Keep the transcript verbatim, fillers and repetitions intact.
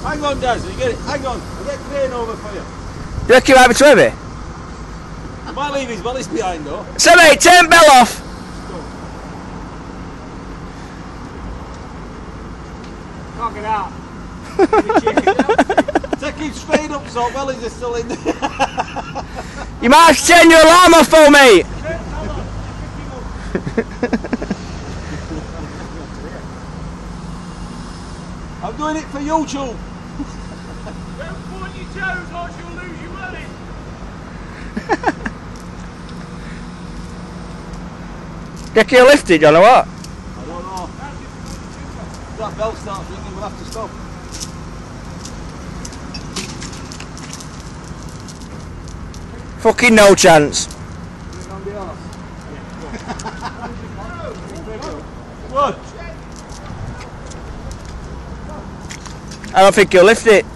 Hang on, Daz, you get it. Hang on, I'll get crane over for you. You reckon you might be too heavy? I might leave his valise behind though. So mate, turn bell off. Can't get out. Take him straight up so valise is still in there. You might have to turn your alarm off though, mate. I'm doing it for YouTube. Don't point your toes or you'll lose your money. Get you lifted, John, or what? I don't know. If that bell starts ringing, we'll have to stop. Fucking no chance. What? I don't think you'll lift it.